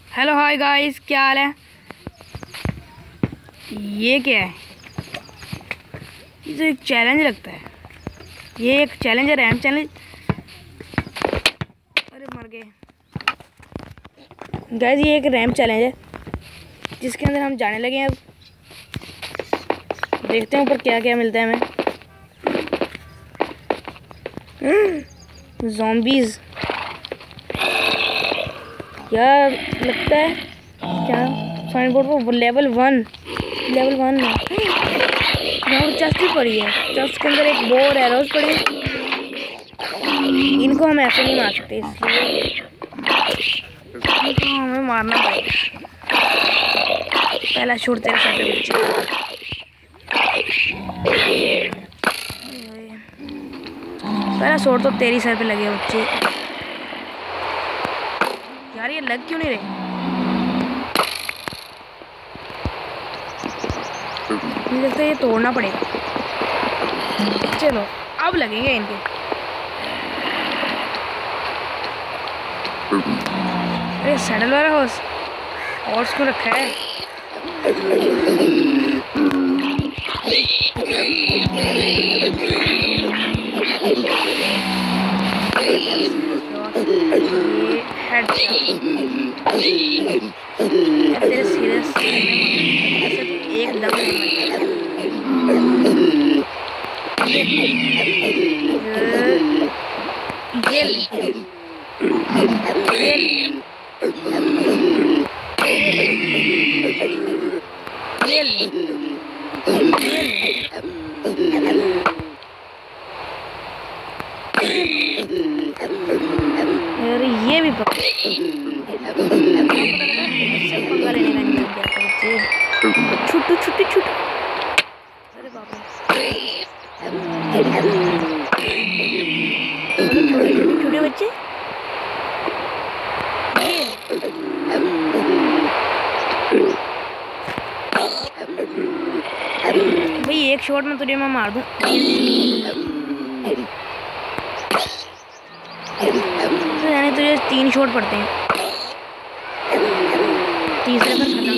Hello hi guys, क्या हाल है। ये क्या है? ये तो एक चैलेंज लगता है। ये एक चैलेंज है, रैम चैलेंज। अरे मर गए गाइस। ये एक रैम चैलेंज है जिसके अंदर हम जाने लगे हैं। अब देखते हैं ऊपर क्या क्या मिलता है हमें। ज़ॉम्बीज़ यार लगता है। क्या साइन बोर्ड पर लेवल 1 में यहाँ चेस्ट भी पड़ी है। चेस्ट के अंदर एक बो और एरोज पड़े हैं। इनको हम ऐसे नहीं मार सकते, इसलिए इनको हमें मारना पड़ेगा। पहला शूट तेरे साथ बच्चे। पहला शॉट तो तेरी सर पे लगे बच्चे। यार ये लग क्यों नहीं रहे? मुझे लगता है ये तोड़ना पड़ेगा। चलो अब लगेंगे इनके। अरे सैडल वाला हॉर्स को रखा है। ये हेड तेरे सीरियस ऐसे तो एकदम अरे ये भी पकड़ छुट्टू छुट्टी छुट्टू। अरे बाप रे, छोटे बच्चे। भाई एक शॉट में तुझे मैं मार दूं। तो यानी तुझे 3 शॉट पड़ते हैं। तीसरे पर खत्म।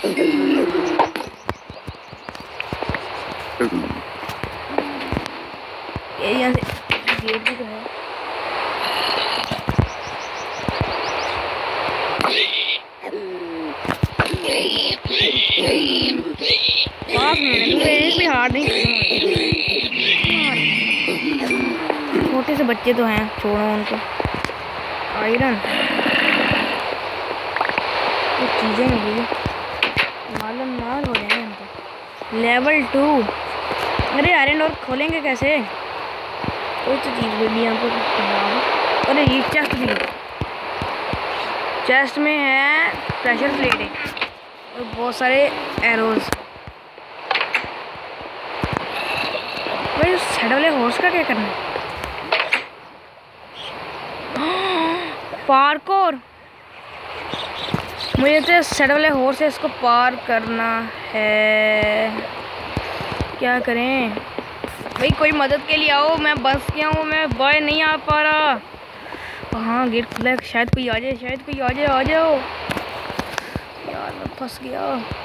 ये यहाँ से गेट भी तो है। भी हार्ड नहीं। छोटे से बच्चे तो हैं, छोड़ो उनको। आयरन ये चीज़ें मिली, मालूम माल हो जाएंगे हमको। लेवल 2। अरे आयरन डोर खोलेंगे कैसे? कोई तो चीज़ मिली यहाँ पर। अरे ये चेस्ट भी, चेस्ट में है प्रेशर प्लेट है और बहुत सारे एरोज। भाई सैडल वाले हॉर्स का क्या करना है? पार्कोर। मुझे तो सैडल वाले हॉर्स है, इसको पार करना है। क्या करें भाई? कोई मदद के लिए आओ। मैं बस गया हूँ, मैं बाय नहीं आ पा रहा। हाँ गेट खुला है, शायद कोई आ जाए, शायद कोई आ जाए। आ जाओ यार, मैं फंस गया।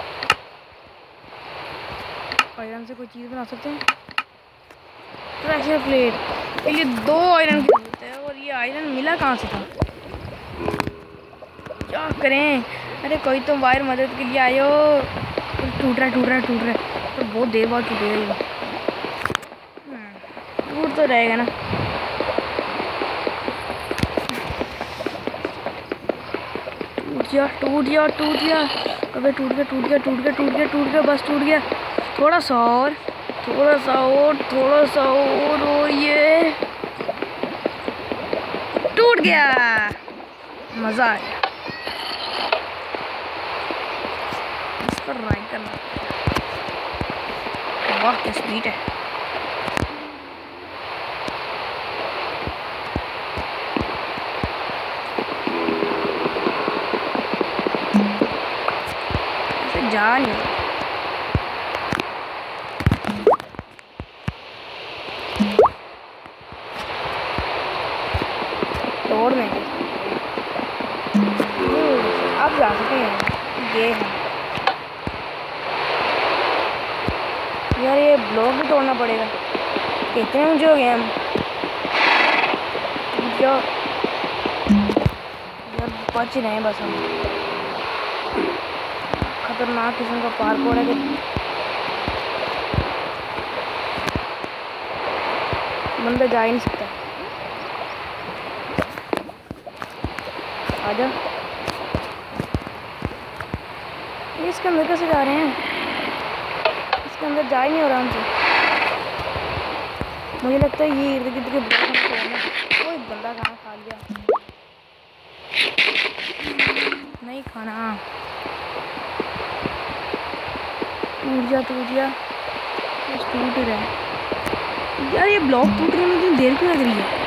आयरन से कोई चीज़ बना सकते हैं। प्रेशर प्लेट, ये 2 आयरन की जरूरत है और ये आयरन मिला कहाँ से था? क्या करें? अरे कोई तो वायर मदद के लिए आयो। टूट रहा तो बहुत देर बाद टूटेगा। टूट तो रहेगा ना। टूट गया। अबे टूट गया, बस टूट गया। थोड़ा सा और और ये टूट गया। मज़ा आया। इस पर राइड करना। वाह क्या स्पीड है। ऐसे जा नहीं तोड़ देंगे। आप जा सकते हैं। ये है यार, ये ब्लॉक भी तोड़ना पड़ेगा। कितने ऊंचे हो गए हम जो यार, बच ही रहे हैं बस हम। खतरनाक किस्म का पार्कोर है कि बंदा जा ही नहीं सकता। आजा, ये इसके अंदर कैसे जा रहे हैं? इसके अंदर जा ही नहीं हो रहा हमसे। मुझे लगता है ये इर्द गिर्द के ब्लॉक तोड़ना। कोई बंदा खाना खा लिया। नहीं खाना। टूट जा बस टूट रहा है यार। ये ब्लॉक टूटने में इतनी देर क्यों लग रही है?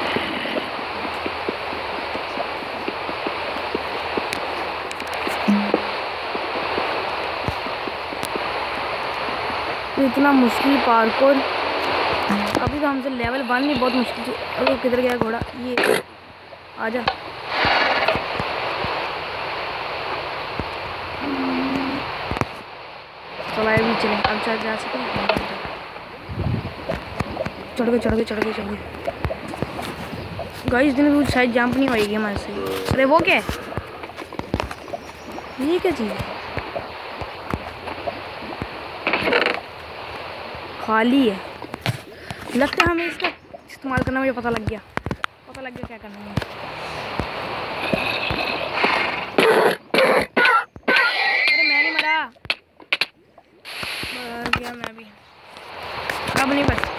इतना मुश्किल पार्कोर। अभी तो हमसे लेवल 1 भी बहुत मुश्किल से। अरे किधर गया घोड़ा? ये आजा। चलो भी चले, अब शायद जा सके। चढ़ गए गाइस। दिन भी शायद जंप नहीं होएगी हमारे से। अरे वो क्या है? ये क्या चीज़ है? खाली है। लगता है हमें इसका इस्तेमाल करना। मुझे पता लग गया क्या करना है। अरे मैं नहीं मरा। मर गया मैं भी। अब नहीं बच।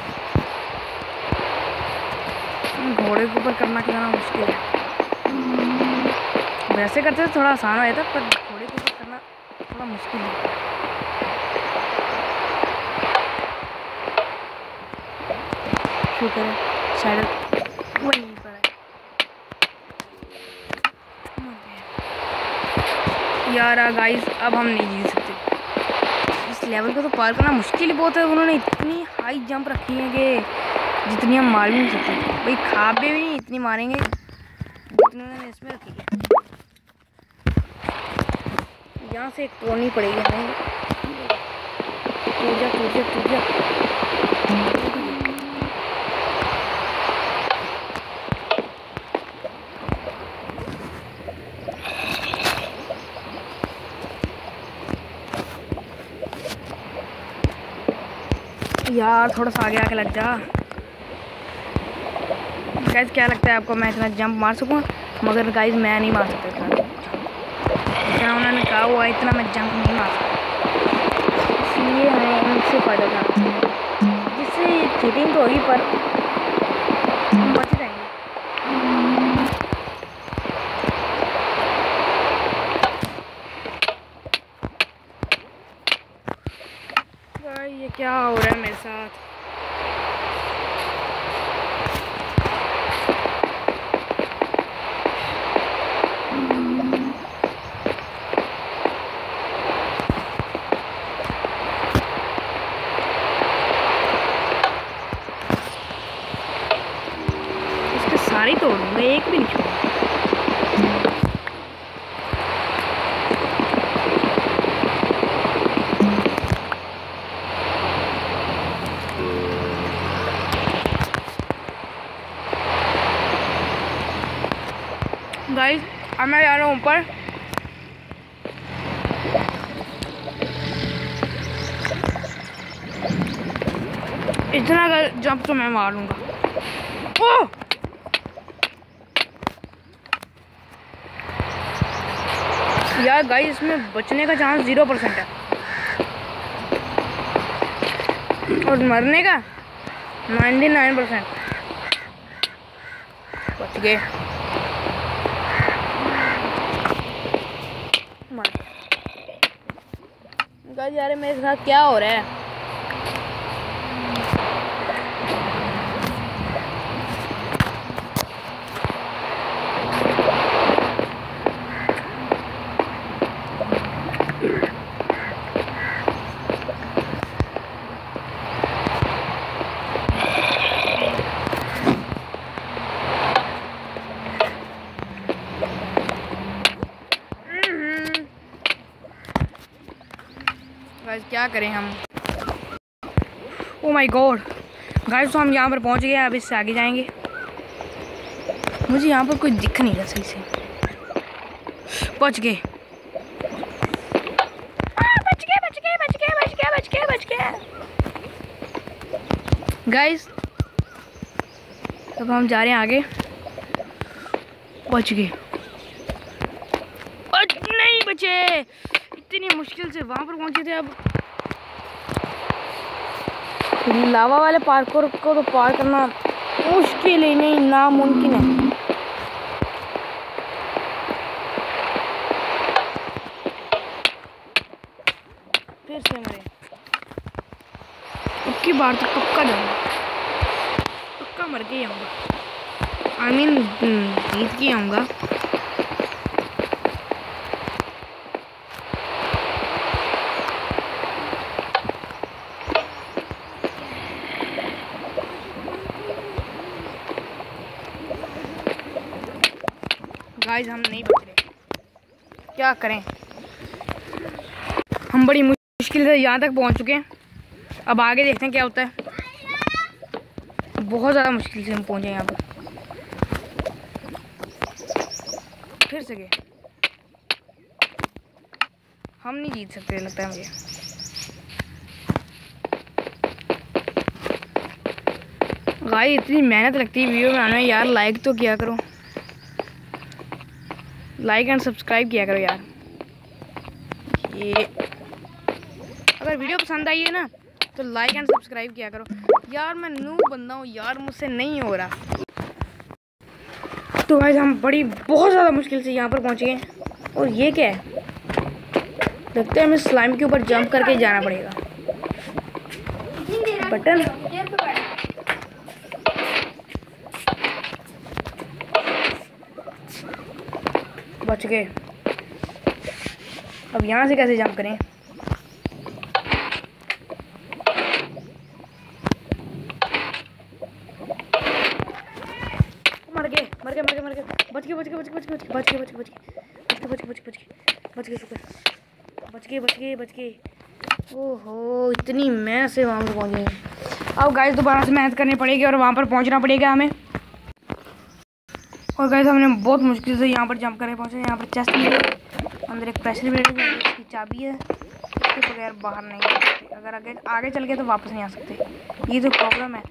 घोड़े के ऊपर करना कितना मुश्किल है। वैसे करते तो थोड़ा आसान हो जाता, पर घोड़े के ऊपर करना थोड़ा मुश्किल है। शुक्र है शायद वही पर है। यार गाइस, अब हम नहीं जीत सकते। इस लेवल को तो पार करना मुश्किल बहुत है। उन्होंने इतनी हाई जंप रखी है कि जितनी हम मार भी नहीं सकते। भाई खाबे भी नहीं इतनी मारेंगे जितनी उन्होंने इसमें रखी है। यहाँ से एक तोड़नी पड़ेगी हमें। टूट जा। यार थोड़ा सा आगे आके लग जा। गाइस क्या लगता है आपको मैं इतना जंप मार सकूँ? मगर गाइस मैं नहीं मार सकता इतना। जितना उन्होंने कहा हुआ इतना मैं जंप नहीं मार सकता। इसलिए हमें इनसे फ़ायदा उठाना है। जिससे चीटिंग तो होगी पर हम बच जाएंगे। ये क्या हो रहा है मेरे साथ? इसके सारे तोड़ दूंगा, एक भी नहीं छोड़ूंगा। गाइस अब मैं जा रहा हूँ ऊपर। इतना जंप तो मैं मार लूंगा। ओह यार गाइस, इसमें बचने का चांस 0% है और मरने का 99%। बच गए। गाइस यार मेरे साथ क्या हो रहा है? गाइस क्या करें हम। ओ माय गॉड गाइस, तो हम यहाँ पर पहुँच गए। अब इससे आगे जाएंगे। मुझे यहाँ पर कोई दिख नहीं रहा सही से। पहुँच गए, बच गए गाइस। अब हम जा रहे हैं आगे। बच गए, नहीं बचे। इतनी मुश्किल से वहां पर पहुंचे थे। अब लावा वाले पार्कोर को तो पार करना मुश्किल ही नहीं, नामुमकिन है। फिर से मरे। अब की बार तो पक्का जाऊंगा, पक्का मर के आऊंगा। आई मीन जीत के आऊंगा। गाइस हम नहीं बच रहे, क्या करें। हम बड़ी मुश्किल से यहाँ तक पहुँच चुके हैं। अब आगे देखते हैं क्या होता है। बहुत ज़्यादा मुश्किल से हम पहुँचे यहाँ पर। फिर से गए, हम नहीं जीत सकते लगता है मुझे। गाइस इतनी मेहनत लगती है वीडियो में आने में यार। लाइक तो किया करो, लाइक एंड सब्सक्राइब किया करो यार। ये अगर वीडियो पसंद आई है ना तो लाइक एंड सब्सक्राइब किया करो यार। मैं नूब बंदा हूँ यार, मुझसे नहीं हो रहा। तो गाइस हम बहुत ज़्यादा मुश्किल से यहाँ पर पहुँच गए। और ये क्या है, लगता है हमें स्लाइम के ऊपर जंप करके जाना पड़ेगा। बटन बच गए। अब यहाँ से कैसे जंप करें। मर गए बच गए। ओहो इतनी मेहनत से वहाँ पर पहुँचे। अब गाइस दोबारा से मेहनत करनी पड़ेगी और वहाँ पर पहुँचना पड़ेगा हमें। और गाइस हमने बहुत मुश्किल से यहाँ पर जंप करके पहुँचे। यहाँ पर चेस्ट मिले, अंदर एक प्रेशर भी है, इसकी चाबी है, इसके बगैर बाहर नहीं आ सकते। अगर आगे चल गए तो वापस नहीं आ सकते, ये तो प्रॉब्लम है।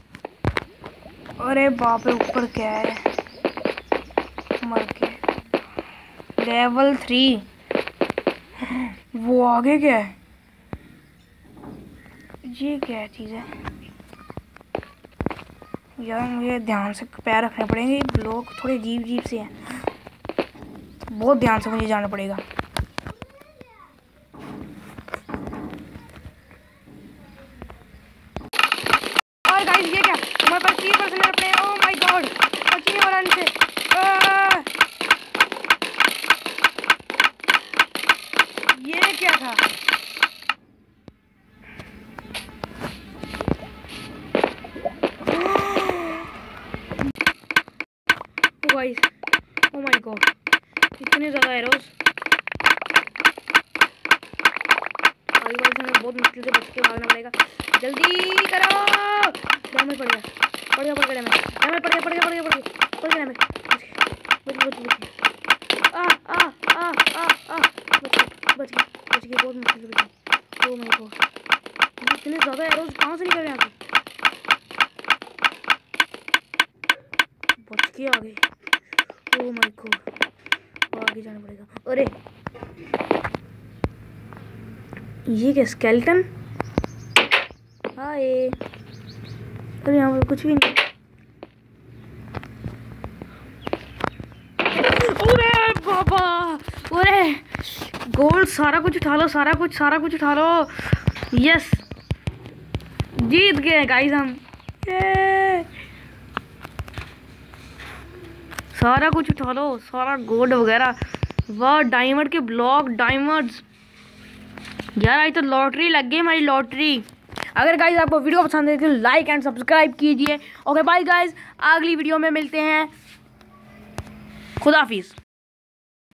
अरे बाप रे, ऊपर क्या है, मर के। लेवल 3, वो आगे क्या है, ये क्या चीज़ है यार। मुझे ध्यान से पैर रखने पड़ेंगे, ब्लॉक थोड़े अजीब से हैं, बहुत ध्यान से मुझे जाना पड़ेगा। और गाइस ये क्या, हमारे पास 3% अपने। ओह माय गॉड, बच नहीं हो रहा नीचे। ये क्या था। गाइस ओह माय गॉड, इतने ज़्यादा एरोस। हमें बहुत मुश्किल से बच के भागना पड़ेगा। जल्दी करो, डैमेज पड़ गया डैमेज पड़ गया। बच गए बहुत मुश्किल से बचे। ओह माय गॉड, इतने ज़्यादा एरोस कहाँ से निकल रहे हैं। बच के आ गए। ओह माय गॉड, आगे जाना पड़ेगा। अरे ये क्या, स्केलेटन। हाय, अरे यहाँ पर कुछ भी नहीं। अरे बाबा, अरे गोल्ड, सारा कुछ उठा लो। यस, जीत गए गाइस हम। सारा कुछ उठा लो, सारा गोल्ड वगैरह। वाह, डायमंड के ब्लॉक, डायमंड्स यार। आज तो लॉटरी लग गई हमारी, लॉटरी। अगर गाइस आपको वीडियो पसंद है तो लाइक एंड सब्सक्राइब कीजिए। ओके बाय गाइस, अगली वीडियो में मिलते हैं। खुदा हाफिज़।